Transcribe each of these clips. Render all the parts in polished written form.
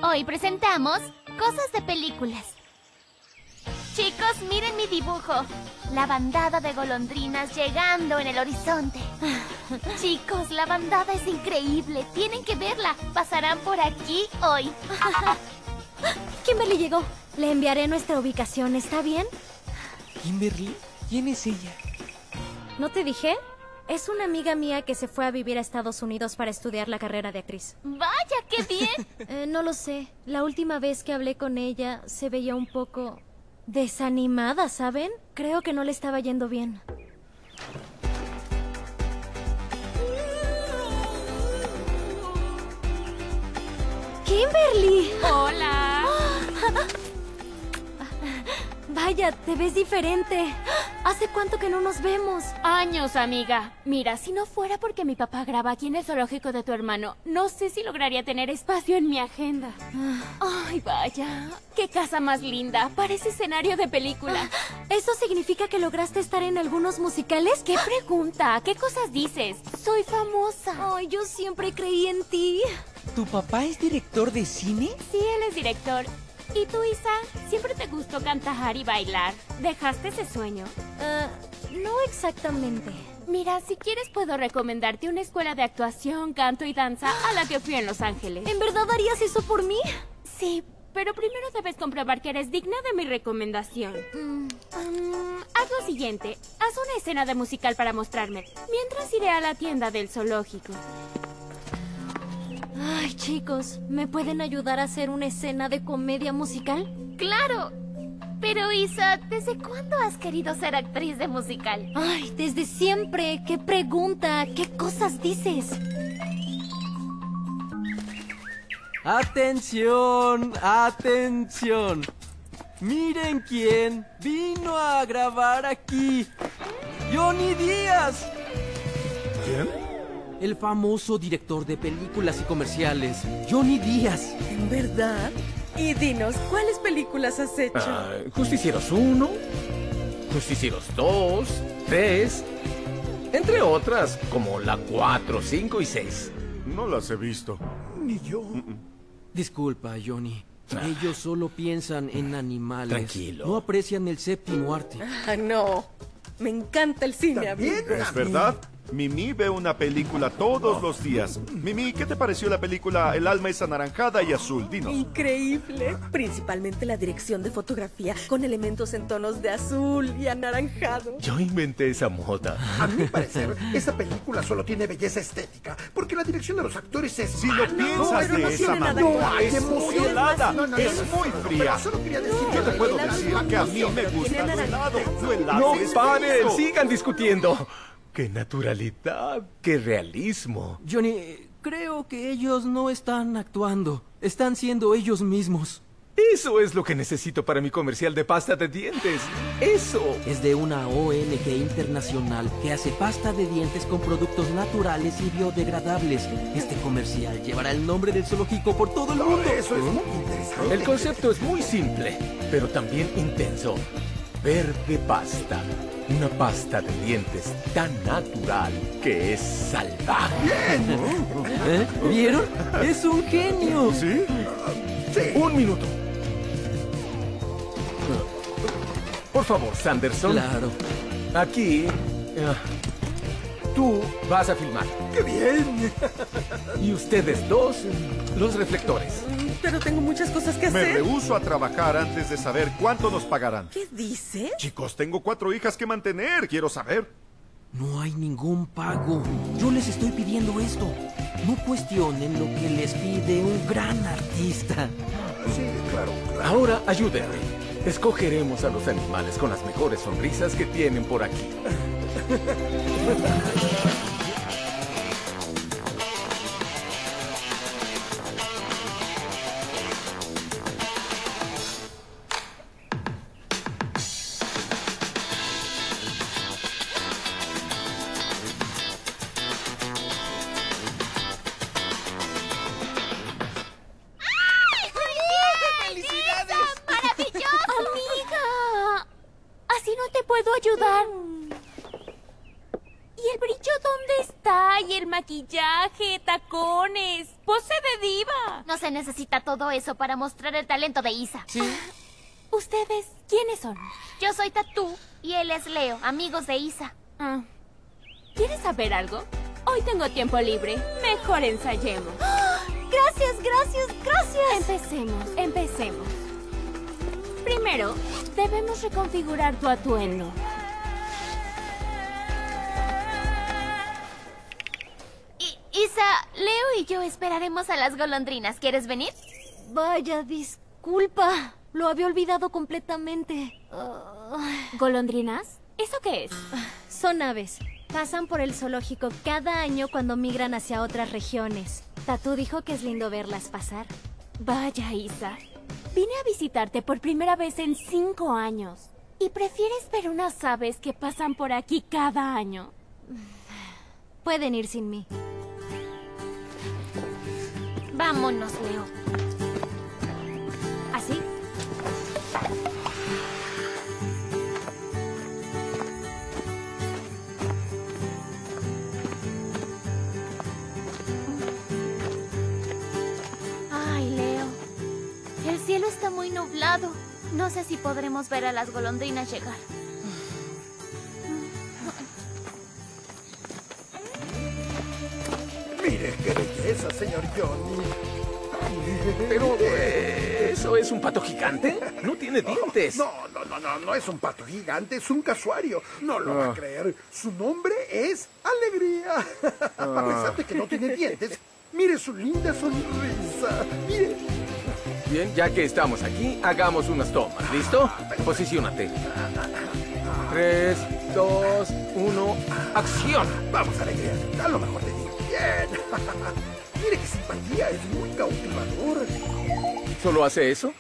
Hoy presentamos cosas de películas. Chicos, miren mi dibujo. La bandada de golondrinas llegando en el horizonte. Chicos, la bandada es increíble. Tienen que verla. Pasarán por aquí hoy. Kimberly llegó. Le enviaré nuestra ubicación, ¿está bien? ¿Kimberly? ¿Quién es ella? ¿No te dije? Es una amiga mía que se fue a vivir a Estados Unidos para estudiar la carrera de actriz. ¡Vaya, qué bien! No lo sé. La última vez que hablé con ella se veía un poco desanimada, ¿saben? Creo que no le estaba yendo bien. ¡Kimberly! ¡Hola! Vaya, te ves diferente. ¿Hace cuánto que no nos vemos? Años, amiga. Mira, si no fuera porque mi papá graba aquí en el zoológico de tu hermano, no sé si lograría tener espacio en mi agenda. Ay, vaya. ¡Qué casa más linda! Parece escenario de película. ¿Eso significa que lograste estar en algunos musicales? ¿Qué pregunta? ¿Qué cosas dices? Soy famosa. Ay, yo siempre creí en ti. ¿Tu papá es director de cine? Sí, él es director. ¿Y tú, Isa? ¿Siempre te gustó cantar y bailar? ¿Dejaste ese sueño? No exactamente. Mira, si quieres puedo recomendarte una escuela de actuación, canto y danza a la que fui en Los Ángeles. ¿En verdad harías eso por mí? Sí, pero primero debes comprobar que eres digna de mi recomendación. Haz lo siguiente. Haz una escena de musical para mostrarme. Mientras iré a la tienda del zoológico. Ay, chicos, ¿me pueden ayudar a hacer una escena de comedia musical? ¡Claro! Pero, Isa, ¿desde cuándo has querido ser actriz de musical? Ay, desde siempre. ¿Qué pregunta? ¿Qué cosas dices? ¡Atención! ¡Atención! ¡Miren quién vino a grabar aquí! ¡Johnny Díaz! ¿Quién? El famoso director de películas y comerciales, Johnny Díaz. ¿En verdad? Y dinos, ¿cuáles películas has hecho? Justicieros 1, Justicieros 2, 3, entre otras, como la 4, 5 y 6. No las he visto. Ni yo. Disculpa, Johnny. Ellos solo piensan en animales. Tranquilo. No aprecian el séptimo arte. Ah, no. Me encanta el cine, amigo. ¿Es verdad? Mimi ve una película todos los días. Mimi, ¿qué te pareció la película El alma es anaranjada y azul? Dinos. Increíble. Principalmente la dirección de fotografía con elementos en tonos de azul y anaranjado. Yo inventé esa moda. A mi parecer, esa película solo tiene belleza estética, porque la dirección de los actores es Si lo piensas pero no de esa tiene nada manera, que ver. es muy Emoción. helada, No, no, es muy fría. Pero solo quería decir Yo te puedo el helado decir es que a mí emoción, me pero gusta tiene lo helado. naranja. Lo helado No es paren, fresco. sigan discutiendo. ¡Qué naturalidad! ¡Qué realismo! Johnny, creo que ellos no están actuando. Están siendo ellos mismos. Eso es lo que necesito para mi comercial de pasta de dientes. ¡Eso! Es de una ONG internacional que hace pasta de dientes con productos naturales y biodegradables. Este comercial llevará el nombre del zoológico por todo el mundo. Eso es muy interesante. El concepto es muy simple, pero también intenso. Verde pasta. Una pasta de dientes tan natural que es salvaje. ¿Eh? ¿Vieron? ¡Es un genio! ¿Sí? Un minuto. Por favor, Sanderson. Claro. Aquí. Tú vas a filmar. ¡Qué bien! Y ustedes dos, los reflectores. Pero tengo muchas cosas que Me hacer. rehúso a trabajar antes de saber cuánto nos pagarán. ¿Qué dices? Chicos, tengo 4 hijas que mantener. Quiero saber. No hay ningún pago. Yo les estoy pidiendo esto. No cuestionen lo que les pide un gran artista. Sí, claro. Ahora ayúdenme. Escogeremos a los animales con las mejores sonrisas que tienen por aquí. ¡Felicidades! ¡Maravilloso! ¡Amiga! Así no te puedo ayudar. ¿Y el brillo ¿Dónde está? Y el maquillaje, tacones, pose de diva. No se necesita todo eso para mostrar el talento de Isa. Sí. ¿Ustedes quiénes son? Yo soy Tatú y él es Leo, amigos de Isa. Ah. ¿Quieres saber algo? Hoy tengo tiempo libre. Mejor ensayemos. Gracias, gracias, gracias. Empecemos. Primero, debemos reconfigurar tu atuendo. Isa, Leo y yo esperaremos a las golondrinas. ¿Quieres venir? Vaya, disculpa. Lo había olvidado completamente. ¿Golondrinas? ¿Eso qué es? Son aves. Pasan por el zoológico cada año cuando migran hacia otras regiones. Tatú dijo que es lindo verlas pasar. Vaya, Isa. Vine a visitarte por primera vez en 5 años. ¿Y prefieres ver unas aves que pasan por aquí cada año? Pueden ir sin mí. Vámonos, Leo. ¿Así? Ay, Leo. El cielo está muy nublado. No sé si podremos ver a las golondrinas llegar. Mire qué belleza, señor Johnny. Pero, ¿eso es un pato gigante? No tiene dientes. No es un pato gigante, es un casuario. No lo va a creer. Su nombre es Alegría. A pesar de que no tiene dientes, mire su linda sonrisa. Mire. Bien, ya que estamos aquí, hagamos unas tomas. ¿Listo? Posiciónate. 3, 2, 1, ¡acción! Vamos, Alegría, da lo mejor de ti. Bien. Mire qué simpatía, es muy cautivador. ¿Solo hace eso?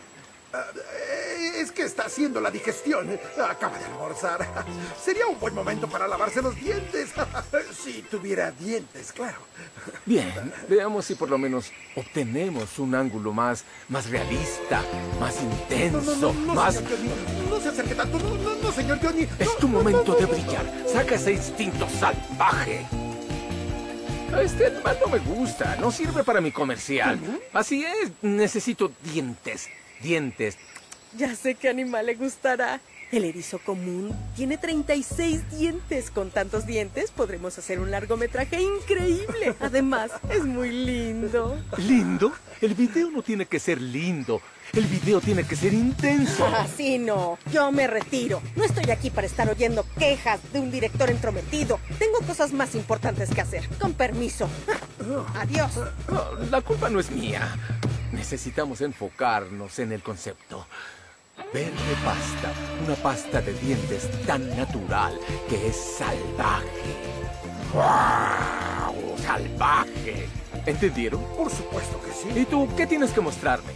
Es que está haciendo la digestión. Acaba de almorzar. Sería un buen momento para lavarse los dientes. Si tuviera dientes, claro. Bien, veamos si por lo menos obtenemos un ángulo más realista, más intenso, más... Señor Johnny, no se acerque tanto. No, señor Johnny. Es tu momento de brillar. Saca ese instinto salvaje. Este animal no me gusta. No sirve para mi comercial. Así es, necesito dientes. Dientes. Ya sé qué animal le gustará. El erizo común tiene 36 dientes. Con tantos dientes podremos hacer un largometraje increíble. Además, es muy lindo. ¿Lindo? El video no tiene que ser lindo. El video tiene que ser intenso. Así no. Yo me retiro. No estoy aquí para estar oyendo quejas de un director entrometido. Tengo cosas más importantes que hacer. Con permiso. Adiós. La culpa no es mía. Necesitamos enfocarnos en el concepto. Verde pasta, una pasta de dientes tan natural que es salvaje. ¡Wow! ¡Salvaje! ¿Entendieron? Por supuesto que sí. ¿Y tú qué tienes que mostrarme?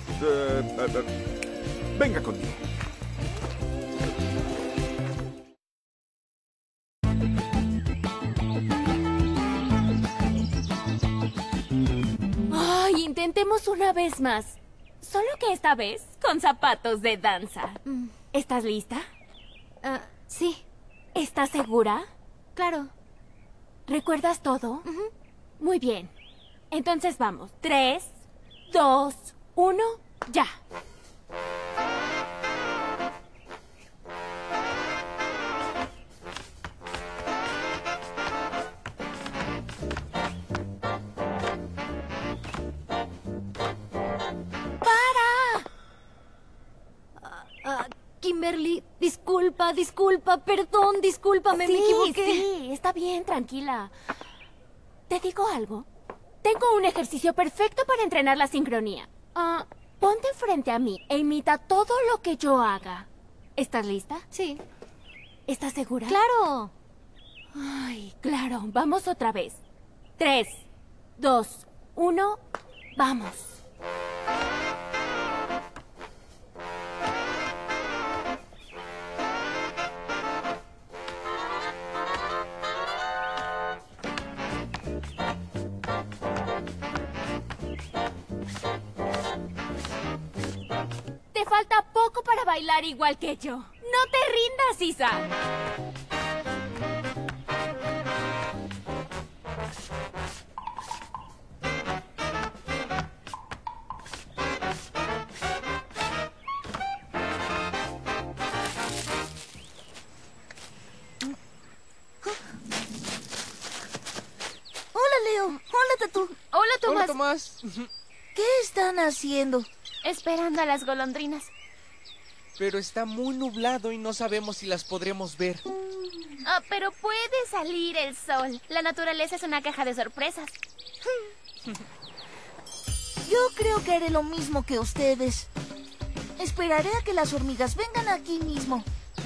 Venga conmigo. Ay, intentemos una vez más. Solo que esta vez con zapatos de danza. ¿Estás lista? Sí. ¿Estás segura? Claro. ¿Recuerdas todo? Muy bien. Entonces vamos. 3, 2, 1, ya. Kimberly, disculpa, perdón, discúlpame, me equivoqué. Sí, está bien, tranquila. ¿Te digo algo? Tengo un ejercicio perfecto para entrenar la sincronía. Ponte frente a mí e imita todo lo que yo haga. ¿Estás lista? Sí. ¿Estás segura? ¡Claro! Ay, claro. Vamos otra vez. 3, 2, 1, vamos. Te falta poco para bailar igual que yo. No te rindas, Isa. Hola, Tatú. Hola, Tomás. Hola, Tomás. ¿Qué están haciendo? Esperando a las golondrinas. Pero está muy nublado y no sabemos si las podremos ver. Ah, pero puede salir el sol. La naturaleza es una caja de sorpresas. Yo creo que haré lo mismo que ustedes. Esperaré a que las hormigas vengan aquí mismo.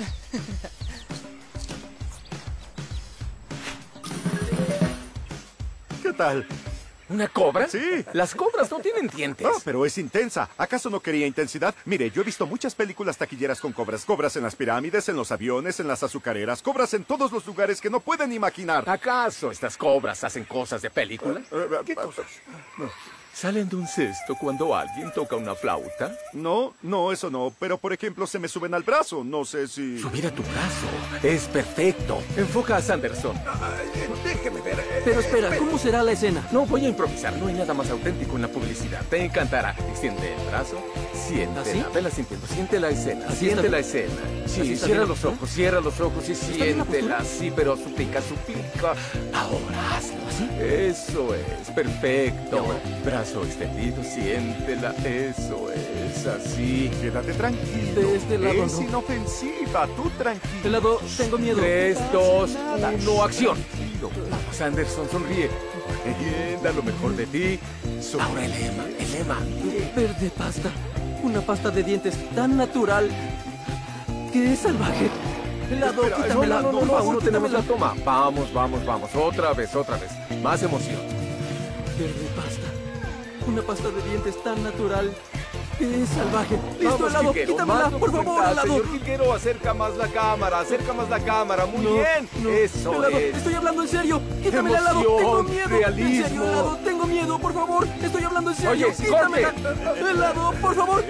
¿Qué tal? ¿Una cobra? Sí. Las cobras no tienen dientes. Ah, pero es intensa. ¿Acaso no quería intensidad? Mire, yo he visto muchas películas taquilleras con cobras. Cobras en las pirámides, en los aviones, en las azucareras. Cobras en todos los lugares que no pueden imaginar. ¿Acaso estas cobras hacen cosas de película? ¿Qué cosas? ¿Salen de un cesto cuando alguien toca una flauta? No, eso no. Pero, por ejemplo, se me suben al brazo. No sé si... Subir a tu brazo. Es perfecto. Enfoca a Sanderson. Déjeme ver. Pero espera, ¿cómo será la escena? No voy a improvisar. No hay nada más auténtico en la publicidad. Te encantará. Extiende el brazo. Siéntela. ¿Así? Vela sintiendo. Siente la escena. ¿Así Siente está la bien? escena. ¿Así Sí, está cierra bien? los ojos. Cierra los ojos y bien la siéntela. postura? Sí, pero suplica. Ahora hazlo. ¿Así? Eso es. Perfecto. ¿Y ahora? Brazo extendido. Siéntela. Eso es. Así. Quédate tranquilo. De este lado es no. inofensiva. Tú tranquilo. De lado, tengo miedo. 3, 2, 1, acción. Vamos, Anderson, sonríe. Bien, da lo mejor de ti. Ahora el lema. Verde pasta. Una pasta de dientes tan natural que es salvaje. Helado, Espera, quítamela, no, por favor, no tenemos la quítamela. toma. Vamos. Otra vez. Más emoción. Verde pasta. Una pasta de dientes tan natural que es salvaje. Listo, Vamos, helado, Quiquero, quítamela, más por favor, documental, helado. Señor Quiquero, acerca más la cámara. Muy No, bien. no. Eso Helado, es. estoy hablando en serio. Quítame el helado. Emoción, Tengo miedo. realismo. En serio, helado. Tengo miedo, por favor. Estoy hablando en serio. Oye, Quítamela. Helado, por favor.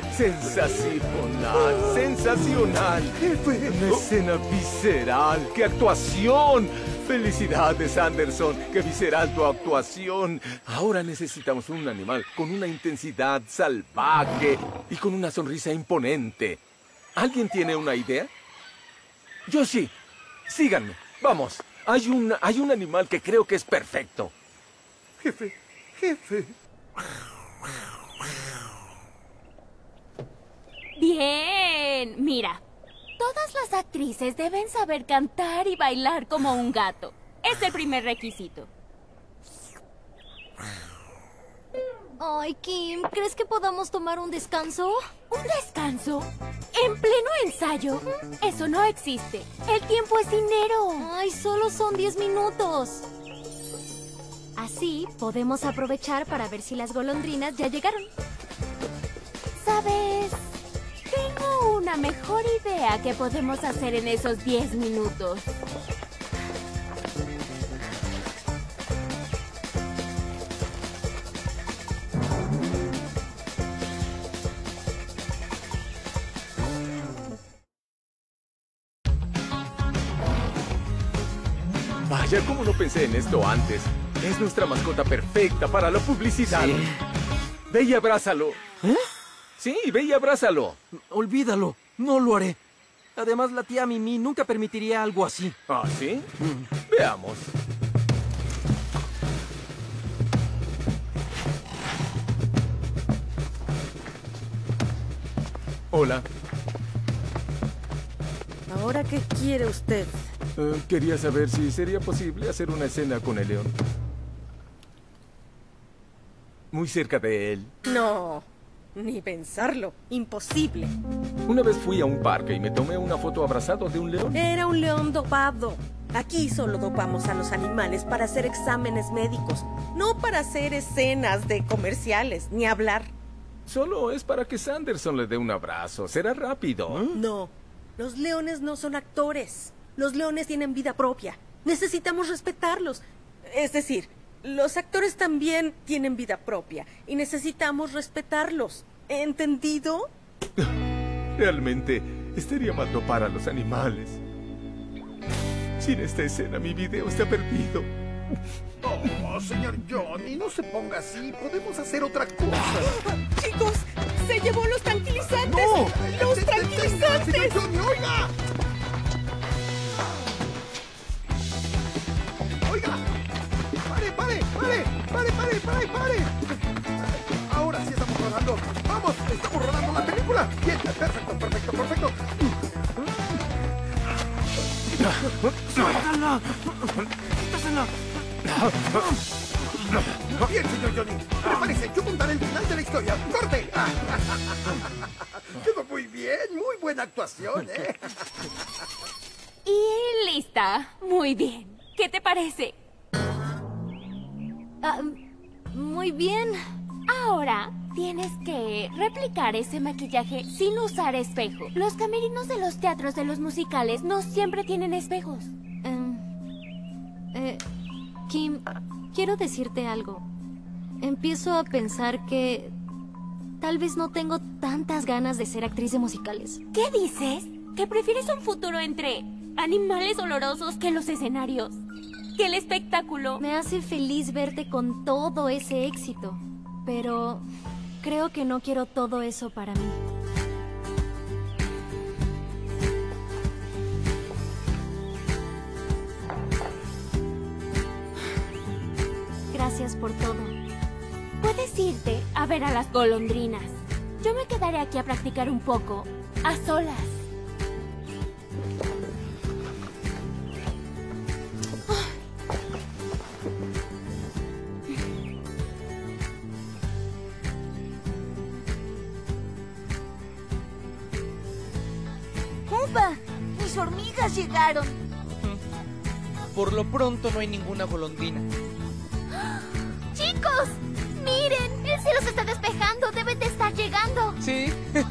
Sensacional. Una escena visceral. ¡Qué actuación! Felicidades, Anderson. ¡Qué visceral tu actuación! Ahora necesitamos un animal con una intensidad salvaje y con una sonrisa imponente. ¿Alguien tiene una idea? Yo sí. Síganme. Vamos. Hay un animal que creo que es perfecto. Jefe. Bien, mira. Todas las actrices deben saber cantar y bailar como un gato. Es el primer requisito. Ay, Kim, ¿crees que podamos tomar un descanso? ¿Un descanso? ¿En pleno ensayo? Eso no existe. El tiempo es dinero. Ay, solo son 10 minutos. Así podemos aprovechar para ver si las golondrinas ya llegaron. ¿Sabes? Tengo una mejor idea que podemos hacer en esos 10 minutos. Vaya, ¿cómo no pensé en esto antes? Es nuestra mascota perfecta para la publicidad. Sí. Ve y abrázalo. ¿Eh? Sí, ve y abrázalo. Olvídalo. No lo haré. Además, la tía Mimi nunca permitiría algo así. ¿Ah, sí? Veamos. Hola. ¿Ahora qué quiere usted? Quería saber si sería posible hacer una escena con el león. Muy cerca de él. No, ni pensarlo. Imposible. Una vez fui a un parque y me tomé una foto abrazado de un león. Era un león dopado. Aquí solo dopamos a los animales para hacer exámenes médicos, no para hacer escenas de comerciales, ni hablar. Solo es para que Sanderson le dé un abrazo. Será rápido. No, los leones no son actores. Los leones tienen vida propia. Necesitamos respetarlos. Es decir, los actores también tienen vida propia y necesitamos respetarlos. ¿Entendido? Realmente estaría mal dopar a los animales. Sin esta escena, mi video está perdido. Oh, señor Johnny, no se ponga así. Podemos hacer otra cosa. Chicos, se llevó los tranquilizantes. ¡No! ¡Los tranquilizantes! ¡Señor Johnny, oiga! ¡Oiga! ¡Pare! ¡Pare! Ahora sí estamos rodando. ¡Vamos! ¡Estamos rodando la película! Bien, perfecto. ¡Suéltala! ¡Quítasela! Bien, señor Johnny. Prepárese, yo contaré el final de la historia. ¡Corte! Quedó muy bien, muy buena actuación, ¿eh? Y lista. Muy bien. ¿Qué te parece? Muy bien. Ahora tienes que replicar ese maquillaje sin usar espejo. Los camerinos de los teatros de los musicales no siempre tienen espejos. Kim, quiero decirte algo. Empiezo a pensar que tal vez no tengo tantas ganas de ser actriz de musicales. ¿Qué dices? ¿Que prefieres un futuro entre animales olorosos que los escenarios? ¿Que el espectáculo? Me hace feliz verte con todo ese éxito, pero creo que no quiero todo eso para mí. Gracias por todo. Puedes irte a ver a las golondrinas. Yo me quedaré aquí a practicar un poco, a solas. ¡Upa! ¡Mis hormigas llegaron! Por lo pronto no hay ninguna golondrina. ¡Chicos! ¡Miren! El cielo se está despejando. Deben de estar llegando. Sí.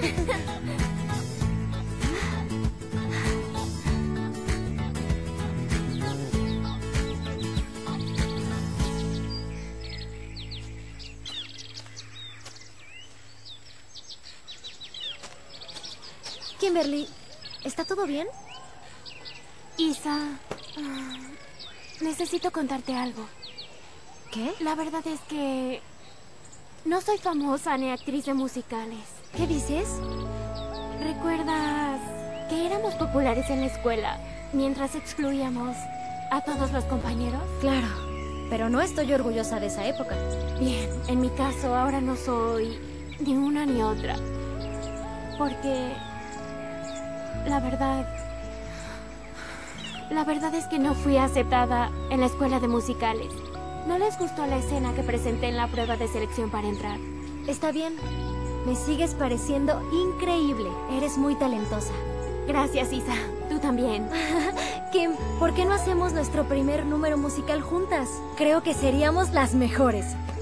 Kimberly, ¿está todo bien? Isa, necesito contarte algo. ¿Qué? La verdad es que no soy famosa ni actriz de musicales. ¿Qué dices? ¿Recuerdas que éramos populares en la escuela mientras excluíamos a todos los compañeros? Claro, pero no estoy orgullosa de esa época. Bien, en mi caso ahora no soy ni una ni otra. Porque la verdad es que no fui aceptada en la escuela de musicales. No les gustó la escena que presenté en la prueba de selección para entrar. Está bien. Me sigues pareciendo increíble. Eres muy talentosa. Gracias, Isa. Tú también. Kim, ¿por qué no hacemos nuestro primer número musical juntas? Creo que seríamos las mejores.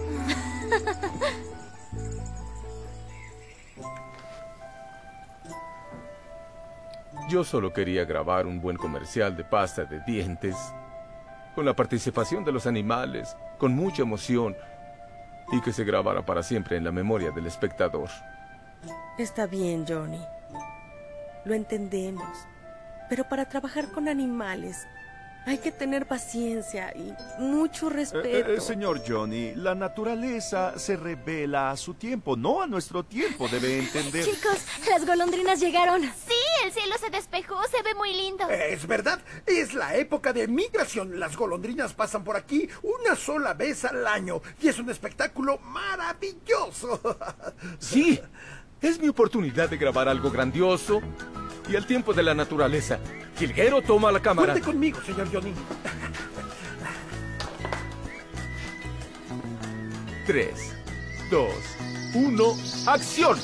Yo solo quería grabar un buen comercial de pasta de dientes, con la participación de los animales, con mucha emoción, y que se grabara para siempre en la memoria del espectador. Está bien, Johnny. Lo entendemos. Pero para trabajar con animales hay que tener paciencia y mucho respeto. Señor Johnny, la naturaleza se revela a su tiempo, no a nuestro tiempo, debe entender. Chicos, las golondrinas llegaron. Sí, el cielo se despejó. Se ve muy lindo. Es verdad, es la época de migración. Las golondrinas pasan por aquí una sola vez al año y es un espectáculo maravilloso. Sí, es mi oportunidad de grabar algo grandioso y al tiempo de la naturaleza. Jilguero, toma la cámara. Cuente conmigo, señor Johnny. 3, 2, 1, ¡acción!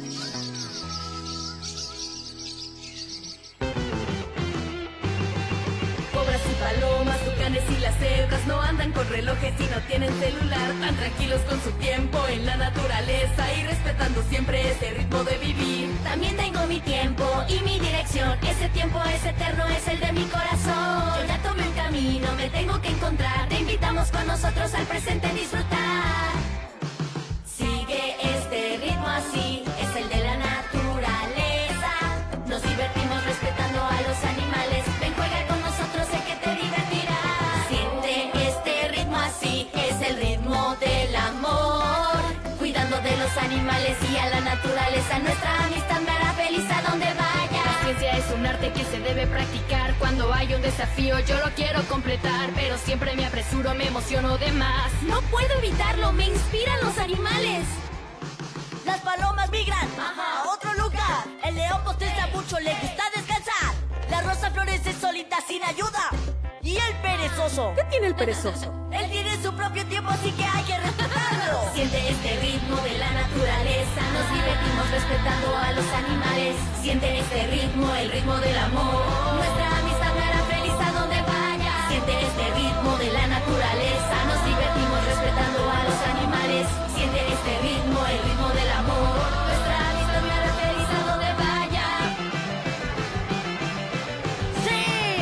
Cobras y palomas, tucanes y las cebras no andan con relojes y no tienen celular. Tan tranquilos con su tiempo en la naturaleza y respetando siempre ese ritmo de vivir. También tengo mi tiempo y mi dirección. Ese tiempo es eterno, es el de mi corazón. Yo ya tomé un camino, me tengo que encontrar. Te invitamos con nosotros al presente a disfrutar. Sigue este ritmo así, es el de la naturaleza. Nos divertimos respetando a los animales. Ven, juega con nosotros, sé que te divertirás. Siente este ritmo así, es el ritmo del amor. Cuidando de los animales y a la naturaleza. Nuestra amistad me hará feliz a donde vaya. Paciencia es un arte que se debe practicar. Cuando hay un desafío yo lo quiero completar, pero siempre me apresuro, me emociono de más. No puedo evitarlo, me inspiran los animales. Las palomas migran a otro lugar. El león bosteza mucho, le gusta descansar. La rosa florece solita sin ayuda. ¿Y el perezoso? ¿Qué tiene el perezoso? Él tiene su propio tiempo, así que hay que respetarlo. Siente este ritmo de la naturaleza, nos divertimos respetando a los animales. Siente este ritmo, el ritmo del amor. Nuestra amistad me hará feliz a donde vaya. Siente este ritmo de la naturaleza, nos divertimos respetando a los animales. Siente este ritmo, el ritmo del amor. Nuestra amistad me hará feliz a donde vaya. ¡Sí!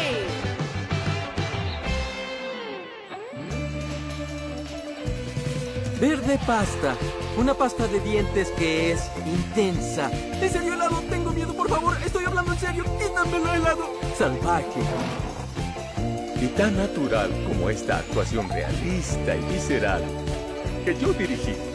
Verde pasta. Una pasta de dientes que es intensa. ¿En serio helado? Tengo miedo, por favor. Estoy hablando en serio. Quítamelo helado. Salvaje. Y tan natural como esta actuación realista y visceral que yo dirigí.